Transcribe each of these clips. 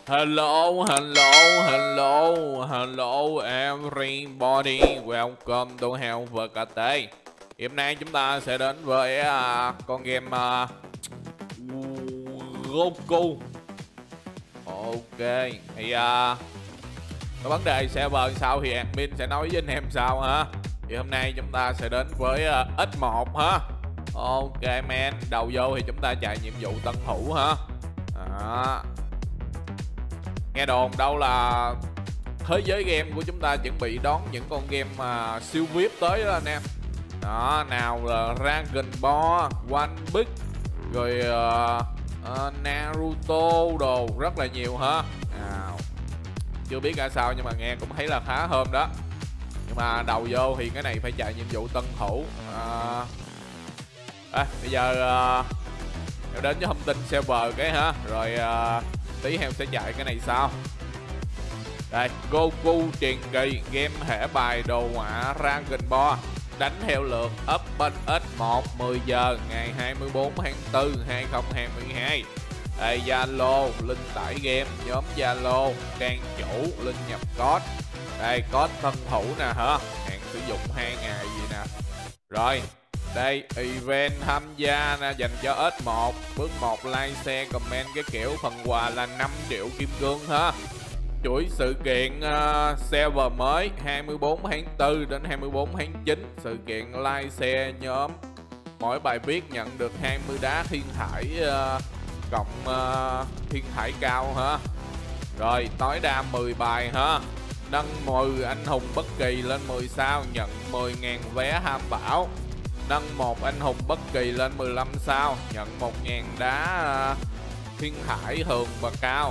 Hello, hello, hello, hello everybody. Welcome to Hell VKT. Hôm nay chúng ta sẽ đến với con game Goku. Ok, thì có vấn đề server sao thì admin sẽ nói với anh em sau hả. Thì hôm nay chúng ta sẽ đến với X1 hả. Ok man, đầu vô thì chúng ta chạy nhiệm vụ tân thủ hả. Nghe đồn đâu là thế giới game của chúng ta chuẩn bị đón những con game mà siêu VIP tới đó anh em. Đó, nào là Dragon Ball, One Piece, rồi Naruto đồ rất là nhiều hả. Chưa biết ra sao nhưng mà nghe cũng thấy là khá hơn đó. Nhưng mà đầu vô thì cái này phải chạy nhiệm vụ tân thủ. Bây giờ em đến với thông tin server cái hả. Rồi tí em sẽ chạy cái này sau. Đây, Goku truyền kỳ, game thẻ bài đồ họa Dragon Ball, đánh theo lượt Open S1 10 giờ ngày 24 tháng 4 2022. Đây, Zalo, link tải game, nhóm Zalo, trang chủ, link nhập code. Đây, code tân thủ nè hả, hạn sử dụng 2 ngày gì nè. Rồi, đây, event tham gia nè, dành cho S1. Bước 1 like, share, comment cái kiểu, phần quà là 5 triệu kim cương ha. Chuỗi sự kiện server mới 24 tháng 4 đến 24 tháng 9. Sự kiện like, share, nhóm. Mỗi bài viết nhận được 20 đá thiên thải cộng thiên thải cao ha. Rồi, tối đa 10 bài ha. Nâng 10 anh hùng bất kỳ lên 10 sao, nhận 10.000 vé ham bảo. Nâng 1 anh hùng bất kỳ lên 15 sao, nhận 1.000 đá thiên thải thường và cao.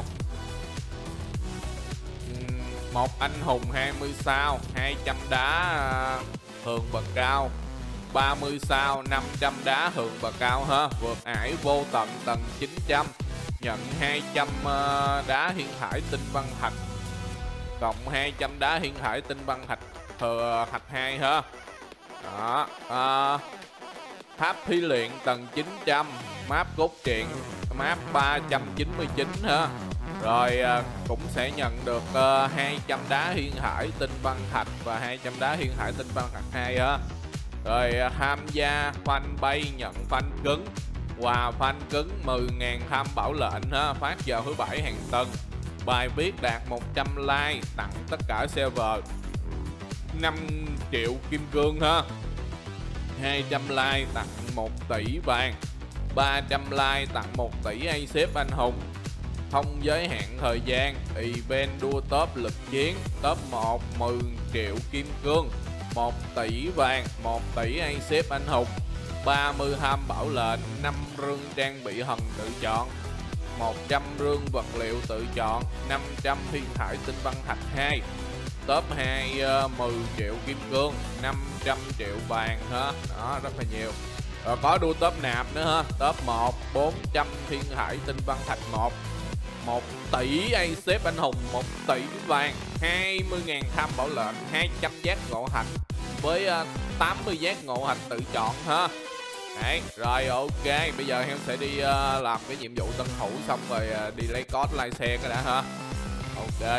1 anh hùng 20 sao, 200 đá thường và cao. 30 sao, 500 đá thường và cao ha. Vượt ải vô tận tầng 900, nhận 200 đá thiên thải tinh văn thạch, cộng 200 đá thiên thải tinh văn thạch thạch 2 ha. Đó, tháp thí luyện tầng 900, map cốt truyện, map 399 ha. Rồi cũng sẽ nhận được 200 đá thiên hải tinh văn thạch và 200 đá thiên hải tinh văn thạch 2 ha. Rồi tham gia fanpage nhận fan cứng, quà fan cứng 10.000 tham bảo lệnh ha, phát vào thứ 7 hàng tuần. Bài viết đạt 100 like tặng tất cả server 5 triệu kim cương ha. 200 like tặng 1 tỷ vàng, 300 like tặng 1 tỷ A-xếp anh hùng. Không giới hạn thời gian, event đua top lực chiến, top 1 10 triệu kim cương, 1 tỷ vàng, 1 tỷ A-xếp anh hùng, 30 ham bảo lệnh, 5 rương trang bị hần tự chọn, 100 rương vật liệu tự chọn, 500 thiên thải tinh văn thạch 2. Top 2 10 triệu kim cương, 500 triệu vàng ha. Đó, rất là nhiều. Rồi có đua top nạp nữa ha. Top 1 400 thiên hải tinh văn thạch 1 tỷ A-xếp anh hùng, 1 tỷ vàng, 20.000 tham bảo lệnh, 200 giác ngộ hạch với 80 giác ngộ hạch tự chọn ha. Đấy, rồi ok, bây giờ em sẽ đi làm cái nhiệm vụ tân thủ xong rồi đi lấy code like xe cái đã ha. Ok.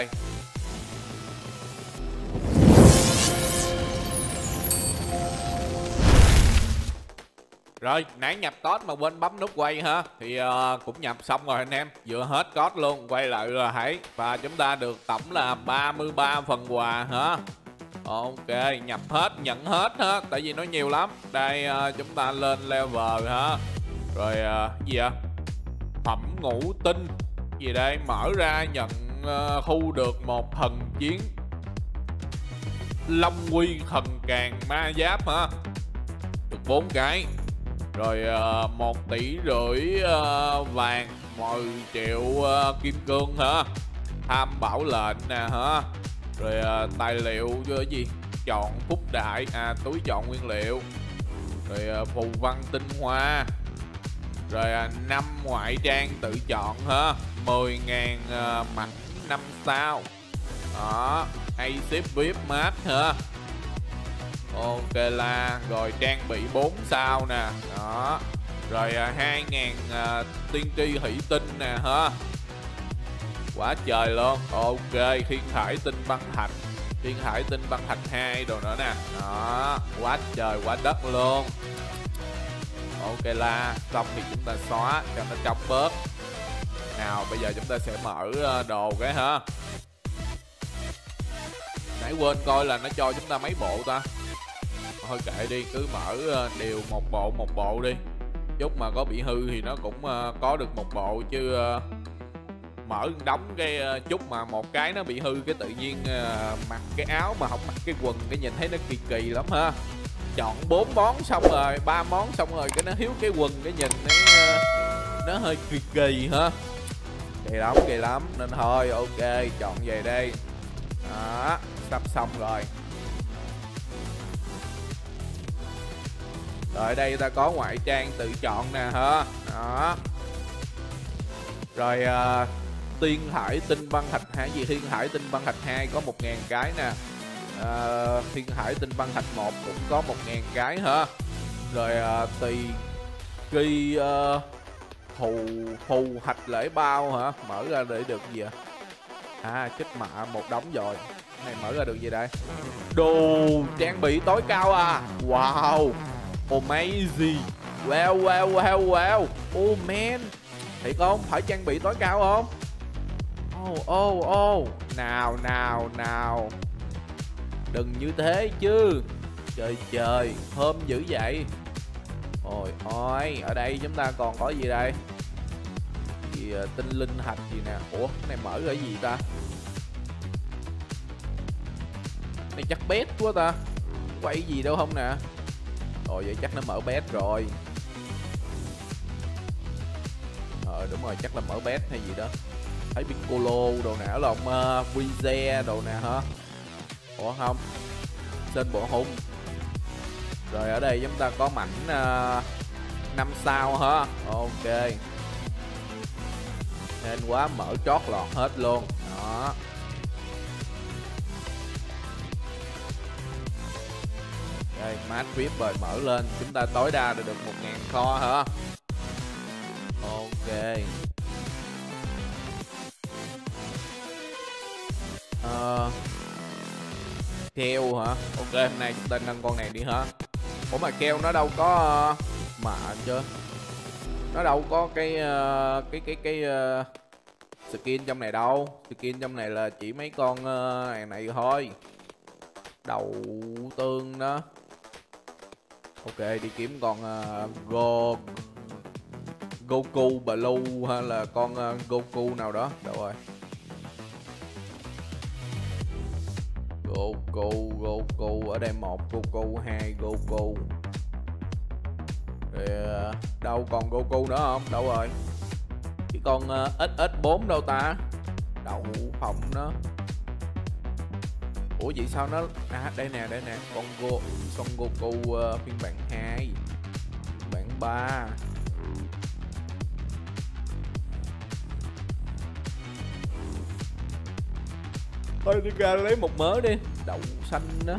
Rồi, nãy nhập code mà quên bấm nút quay ha. Thì cũng nhập xong rồi anh em. Vừa hết code luôn, quay lại là hãy. Và chúng ta được tổng là 33 phần quà hả. Ok, nhập hết, nhận hết ha. Tại vì nó nhiều lắm. Đây, chúng ta lên level ha. Rồi, gì vậy? Phẩm ngũ tinh. Gì đây? Mở ra nhận thu được một thần chiến Long Quy thần càng ma giáp hả. Được 4 cái. Rồi 1 tỷ rưỡi vàng, 10 triệu kim cương hả. Tham bảo lệnh nè hả. Rồi tài liệu cái gì, chọn phúc đại, túi chọn nguyên liệu. Rồi phù văn tinh hoa. Rồi 5 ngoại trang tự chọn hả. 10.000 mặt 5 sao. Đó, A-xếp VIP mát hả. Ok là rồi trang bị 4 sao nè. Đó. Rồi 2.000 tiên tri thủy tinh nè ha. Quá trời luôn. Ok, thiên hải tinh băng thạch. Thiên hải tinh băng thạch 2 đồ nữa nè. Đó, quá trời quá đất luôn. Ok là xong thì chúng ta xóa cho nó trống bớt. Nào bây giờ chúng ta sẽ mở đồ cái ha. Nãy quên coi là nó cho chúng ta mấy bộ ta. Thôi kệ đi, cứ mở đều một bộ đi. Chút mà có bị hư thì nó cũng có được một bộ chứ mở đóng cái chút mà một cái nó bị hư cái tự nhiên mặc cái áo mà không mặc cái quần cái nhìn thấy nó kỳ kỳ lắm ha. Chọn 4 món xong rồi 3 món xong rồi cái nó thiếu cái quần cái nhìn nó hơi kỳ kỳ ha. Kỳ lắm nên thôi ok chọn về đây. Đó, sắp xong rồi. Rồi ở đây ta có ngoại trang tự chọn nè ha. Đó. Rồi thiên hải tinh băng thạch 2 gì thiên hải tinh băng thạch 2 có 1000 cái nè. Thiên hải tinh băng thạch 1 cũng có 1000 cái ha. Rồi tùy kỳ phù hạch lễ bao hả? Mở ra để được gì ạ? Chích mạ một đống rồi. Này mở ra được gì đây? Đồ trang bị tối cao à. Wow, amazing. Wow. Oh man, thiệt không? Phải trang bị tối cao không? Oh. Nào. Đừng như thế chứ. Trời, thơm dữ vậy. Ôi, ở đây chúng ta còn có gì đây? Gì tinh linh hạch gì nè. Ủa, cái này mở ra cái gì ta? Này chắc bét quá ta. Quay gì đâu không nè. Vậy chắc nó mở bét rồi. Đúng rồi, chắc là mở bét hay gì đó. Thấy Piccolo đồ nè, lộn Vize đồ nè hả? Ủa không, tên bộ hung. Rồi ở đây chúng ta có mảnh 5 sao hả? Ok. Nên quá mở trót lọt hết luôn. Đó. Đây, mát VIP rồi mở lên. Chúng ta tối đa được 1000 kho hả? Ok. Keo hả? Ok, hôm nay chúng ta nâng con này đi hả? Ủa mà keo nó đâu có mà chưa? Nó đâu có cái skin trong này đâu. Skin trong này là chỉ mấy con này thôi. Đầu tương đó. Ok, đi kiếm con Goku Blue hay là con Goku nào đó. Đâu rồi? Goku ở đây 1 Goku, 2 Goku. Rồi, đâu còn Goku nữa không? Đâu rồi? Cái con SS4 đâu ta? Đậu phộng đó. Ủa vậy sao nó đây nè con Goku phiên bản 2, phiên bản 3. Thôi đi ra lấy một mớ đi. Đậu xanh đó.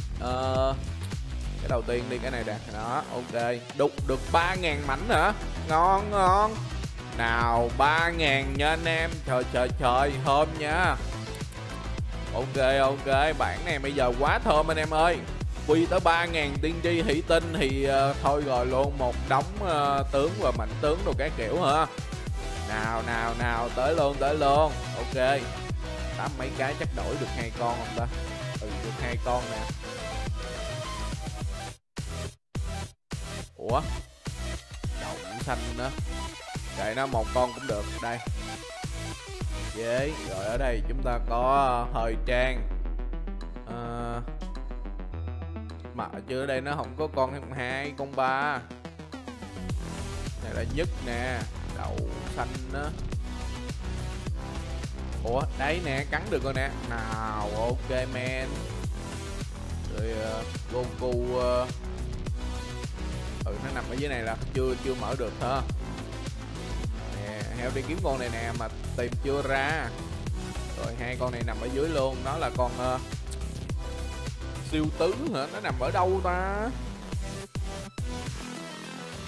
Cái đầu tiên đi, cái này nè. Đó, ok. Đục được 3000 mảnh hả? Ngon. Nào 3000 nha anh em. Trời thơm nha. Ok, bản này bây giờ quá thơm anh em ơi. Quy tới 3000 tiên tri hỷ tinh thì thôi rồi luôn. Một đống tướng và mạnh tướng đồ các kiểu hả? Nào tới luôn. Ok. 8 mấy cái chắc đổi được 2 con không ta? Được 2 con nè. Ủa, đậu xanh nữa. Kệ nó, 1 con cũng được. Đây. Dễ. Rồi ở đây chúng ta có thời trang. Mà ở chưa đây nó không có con 2, con 3. Này là nhất nè. Đậu xanh đó. Ủa, đấy nè, cắn được rồi nè. Nào, ok man. Rồi Goku nó nằm ở dưới này là chưa mở được hả? Nè, heo đi kiếm con này nè mà tìm chưa ra. Rồi 2 con này nằm ở dưới luôn. Nó là con siêu tứ hả? Nó nằm ở đâu ta?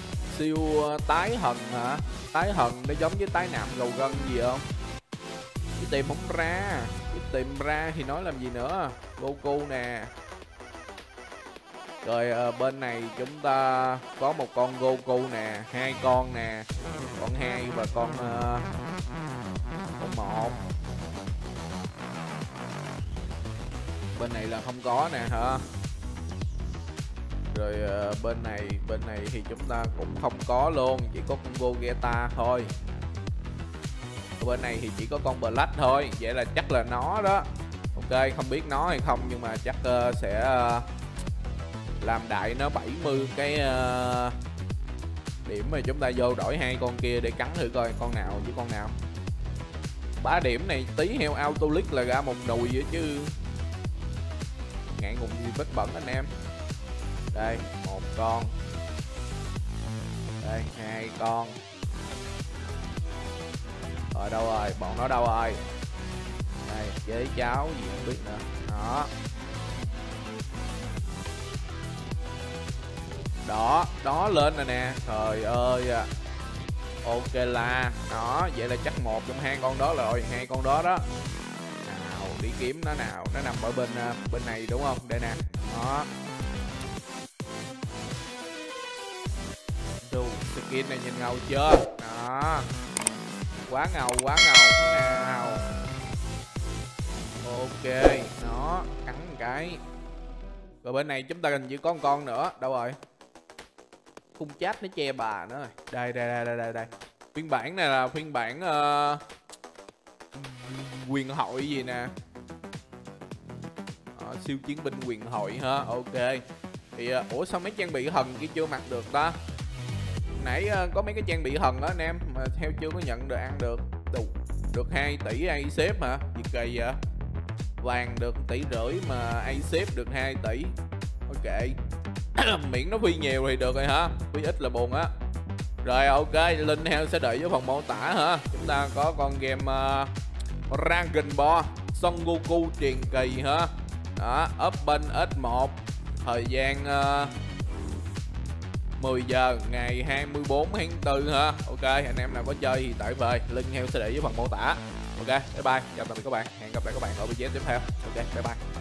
Siêu tái hần hả? Tái hần nó giống với tái nạm gầu gân gì không? Chứ tìm không ra. Chứ tìm ra thì nói làm gì nữa. Goku nè. Rồi bên này chúng ta có một con Goku nè, 2 con nè, con 2 và con 1. Bên này là không có nè hả? Rồi bên này thì chúng ta cũng không có luôn, chỉ có con Gogeta thôi. Bên này thì chỉ có con Black thôi, vậy là chắc là nó đó. Ok, không biết nó hay không nhưng mà chắc sẽ làm đại nó 70 cái điểm mà chúng ta vô đổi 2 con kia để cắn thử coi con nào với con nào. 3 điểm này tí heo auto league là ra một nùi vậy chứ. Ngại ngùng gì vết bẩn anh em. Đây, 1 con. Đây, 2 con. Rồi đâu rồi, bọn nó đâu rồi? Đây, chế cháo gì không biết nữa. Đó. Đó, đó lên rồi nè. Trời ơi à. Ok là đó, vậy là chắc một trong 2 con đó rồi, 2 con đó đó. Nào, đi kiếm nó nào, nó nằm ở bên này đúng không? Đây nè. Đó. Đồ, skin này nhìn ngầu chưa? Đó. Quá ngầu nào. Ok, nó cắn một cái. Rồi bên này chúng ta cần chỉ có một con nữa, đâu rồi? Khung chat nó che bà nữa rồi. Đây. Phiên bản này là phiên bản quyền hội gì nè. Siêu chiến binh quyền hội ha. Ok. Thì ủa sao mấy trang bị thần kia chưa mặc được ta? Nãy có mấy cái trang bị thần đó anh em mà theo chưa có nhận được ăn được. Được 2 tỷ A xếp hả? Gì kỳ vậy? Vàng được 1,5 tỷ mà A xếp được 2 tỷ. Ok. Miễn nó phi nhiều thì được rồi hả? Phi ít là buồn á. Rồi ok, link heo sẽ đợi với phần mô tả hả? Chúng ta có con game Dragon Ball Son Goku truyền kỳ hả? Đó, Open S1. Thời gian 10 giờ ngày 24 tháng 4 hả? Ok, anh em nào có chơi thì tải về. Link heo sẽ để với phần mô tả. Ok, bye bye. Chào tạm biệt các bạn. Hẹn gặp lại các bạn ở video tiếp theo. Ok, bye bye.